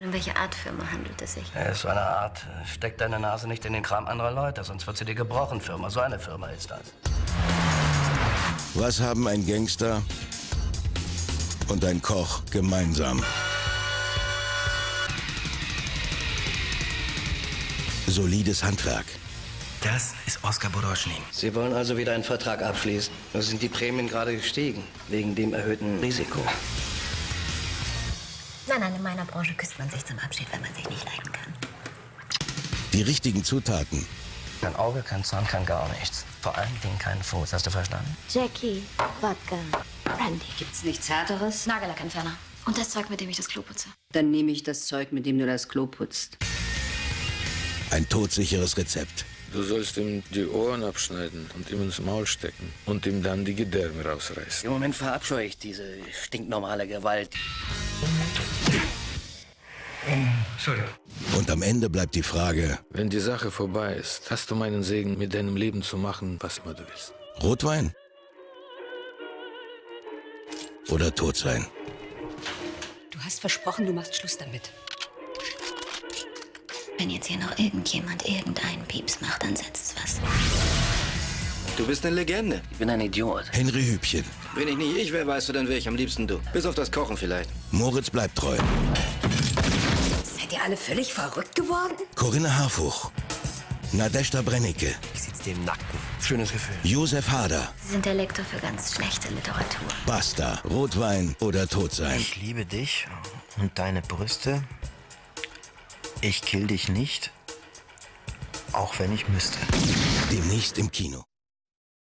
Um welche Art Firma handelt es sich? Ja, so eine Art, steck deine Nase nicht in den Kram anderer Leute, sonst wird sie dir gebrochen, Firma. So eine Firma ist das. Was haben ein Gangster und ein Koch gemeinsam? Solides Handwerk. Das ist Oskar Boroschnin. Sie wollen also wieder einen Vertrag abschließen. Da sind die Prämien gerade gestiegen, wegen dem erhöhten Risiko. Nein, in meiner Branche küsst man sich zum Abschied, wenn man sich nicht leiden kann. Die richtigen Zutaten. Kein Auge, kein Zahn, kein gar nichts. Vor allen Dingen kein Fuß. Hast du verstanden? Jackie, Wodka, Brandy. Gibt's nichts Härteres? Nagellackentferner. Und das Zeug, mit dem ich das Klo putze. Dann nehme ich das Zeug, mit dem du das Klo putzt. Ein todsicheres Rezept. Du sollst ihm die Ohren abschneiden und ihm ins Maul stecken und ihm dann die Gedärme rausreißen. Im Moment verabscheue ich diese stinknormale Gewalt. Entschuldigung. Und am Ende bleibt die Frage: Wenn die Sache vorbei ist, hast du meinen Segen, mit deinem Leben zu machen, was immer du willst. Rotwein oder tot sein? Du hast versprochen, du machst Schluss damit. Wenn jetzt hier noch irgendjemand irgendeinen Pieps macht, dann setzt's was. Du bist eine Legende. Ich bin ein Idiot. Henry Hübchen. Wenn ich nicht ich wäre, weißt du, dann wäre ich am liebsten du. Bis auf das Kochen vielleicht. Moritz bleibt treu. Seid ihr alle völlig verrückt geworden? Corinna Harfuch. Nadezhda Brennecke. Ich sitze dir im Nacken. Schönes Gefühl. Josef Hader. Sie sind der Lektor für ganz schlechte Literatur. Basta. Rotwein oder tot sein. Ich liebe dich und deine Brüste. Ich kill dich nicht, auch wenn ich müsste. Demnächst im Kino.